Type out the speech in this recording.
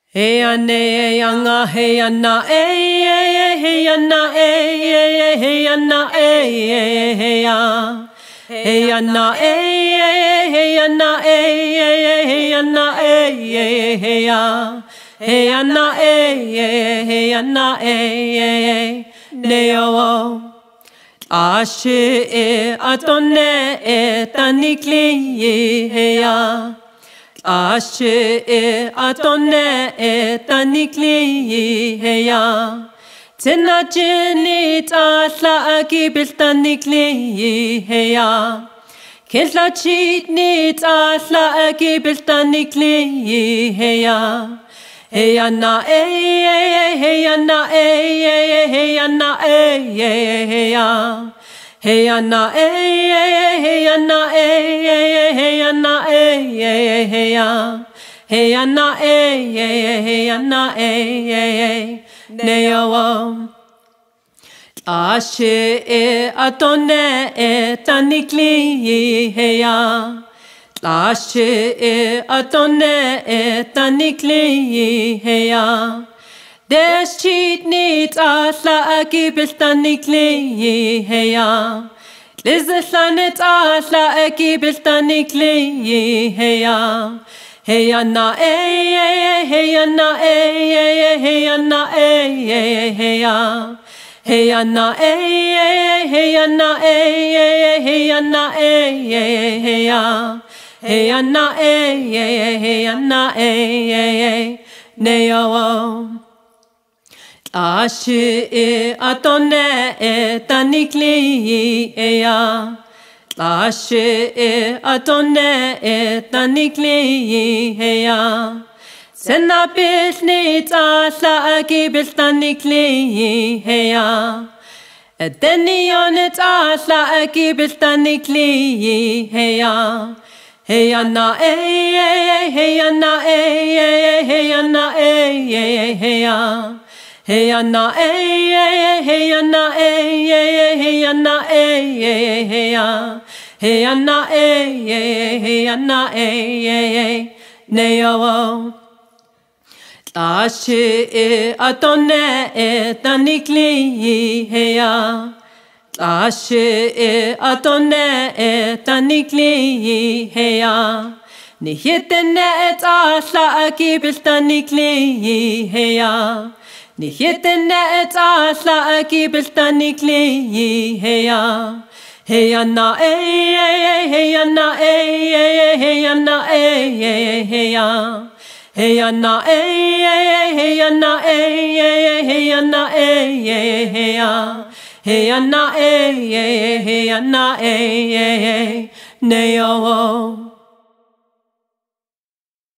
Hey anna hey anga hey anna hey anna hey anna hey ya hey anna hey anna hey anna hey ya hey anna hey anna neo ashe atone tanikli hey ya Ashe atone tanikli heya Tena jini tasla akibil tanikli heya Kentla chitni tasla akibil tanikli heya Heya na heya na heya na heya Hey anna hey anna hey anna hey ya hey anna hey anna neo ashe atone tanikli hey ya ashe atone tanikli hey ya Des cheat needs asla akibil tanikli heya Lizanet asla akibil tanikli heya Heya na heya na heya na heya Heya na heya na heya na heya Heya na heya na neo Ashe atone tanikli ya Ashe atone tanikli ya Sena bilni tasla akibil tanikli ya Denion tasla akibil tanikli ya Hey anna hey anna hey anna hey ya Hey anna hey anna hey anna hey ya Hey anna hey anna neo Ashe atone tanikli heya Ashe atone tanikli heya Nihitene tasla akibil tanikli heya Nihitene tasla akibil tanikli heya Hey anna hey anna hey anna hey ya Hey anna hey anna hey anna hey ya Hey anna hey anna neo